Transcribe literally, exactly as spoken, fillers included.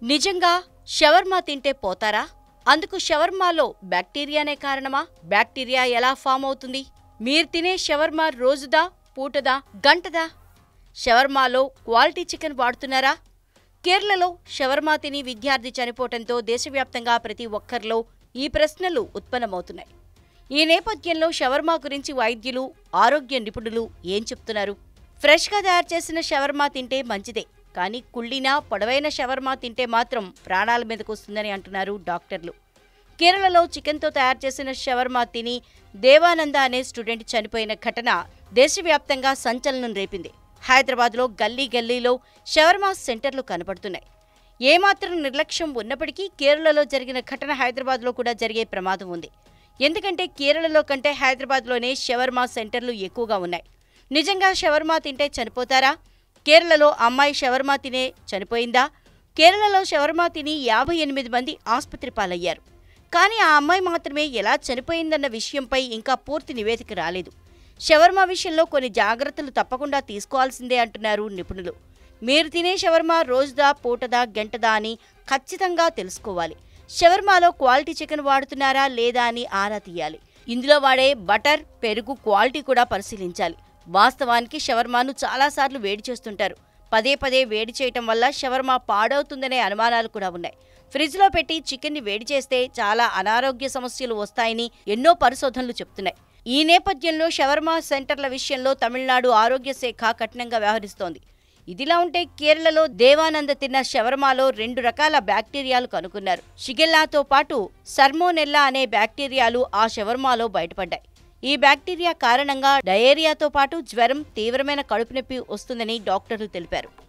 నిజంగా షవర్మా తింటే పోతారా? అందుకు షవర్మాలో బ్యాక్టీరియానే కారణమా? బ్యాక్టీరియా ఎలా ఫామ్ అవుతుంది? మీరు తినే షవర్మా రోజుదా, పూటదా, గంటదా? షవర్మాలో క్వాలిటీ చికెన్ వాడుతున్నారా? కేరళలో షవర్మా తిని విద్యార్థి చనిపోవడంతో దేశవ్యాప్తంగా ప్రతి ఒక్కరిలో ఈ ప్రశ్నలు ఉత్పన్నమవుతున్నాయి. ఈ నేపథ్యంలో షవర్మా గురించి వైద్యులు, ఆరోగ్య నిపుణులు ఏం చెప్తున్నారు? ఫ్రెష్గా తయారు చేసిన షవర్మా తింటే మంచిదే, కానీ కుళ్ళిన పొడవైన షవర్మా తింటే మాత్రం ప్రాణాల మీదకు వస్తుందని అంటున్నారు డాక్టర్లు. కేరళలో చికెన్తో తయారు చేసిన షవర్మా తిని దేవానంద అనే స్టూడెంట్ చనిపోయిన ఘటన దేశవ్యాప్తంగా సంచలనం రేపింది. హైదరాబాద్లో గల్లీ గల్లీలో షవర్మా సెంటర్లు కనపడుతున్నాయి. ఏమాత్రం నిర్లక్ష్యం ఉన్నప్పటికీ కేరళలో జరిగిన ఘటన హైదరాబాద్లో కూడా జరిగే ప్రమాదం ఉంది. ఎందుకంటే కేరళలో కంటే హైదరాబాద్లోనే షవర్మా సెంటర్లు ఎక్కువగా ఉన్నాయి. నిజంగా షవర్మా తింటే చనిపోతారా? కేరళలో అమ్మాయి షవర్మా తినే చనిపోయిందా? కేరళలో షవర్మా తిని యాభై ఎనిమిది మంది ఆసుపత్రి పాలయ్యారు. కానీ ఆ అమ్మాయి మాత్రమే ఎలా చనిపోయిందన్న విషయంపై ఇంకా పూర్తి నివేదిక రాలేదు. షవర్మా విషయంలో కొన్ని జాగ్రత్తలు తప్పకుండా తీసుకోవాల్సిందే అంటున్నారు నిపుణులు. మీరు తినే షవర్మా రోజుదా, పూటదా, గంటదా అని ఖచ్చితంగా తెలుసుకోవాలి. షవర్మాలో క్వాలిటీ చికెన్ వాడుతున్నారా లేదా అని ఆరా తీయాలి. ఇందులో వాడే బటర్, పెరుగు క్వాలిటీ కూడా పరిశీలించాలి. వాస్తవానికి షవర్మాను చాలాసార్లు వేడి చేస్తుంటారు. పదే పదే వేడి చేయటం వల్ల షవర్మా పాడవుతుందనే అనుమానాలు కూడా ఉన్నాయి. ఫ్రిడ్జ్లో పెట్టి చికెన్ని వేడి చేస్తే చాలా అనారోగ్య సమస్యలు వస్తాయని ఎన్నో పరిశోధనలు చెప్తున్నాయి. ఈ నేపథ్యంలో షవర్మా సెంటర్ల విషయంలో తమిళనాడు ఆరోగ్య శాఖ కఠినంగా వ్యవహరిస్తోంది. ఇదిలా ఉంటే కేరళలో దేవానంద తిన్న షవర్మాలో రెండు రకాల బ్యాక్టీరియాలు కనుగొన్నారు. షిగెల్లాతో పాటు సల్మోనెల్లా అనే బ్యాక్టీరియాలు ఆ షవర్మాలో బయటపడ్డాయి. ఈ బ్యాక్టీరియా కారణంగా డయేరియాతో పాటు జ్వరం, తీవ్రమైన కడుపు నొప్పి వస్తుందని డాక్టర్లు తెలిపారు.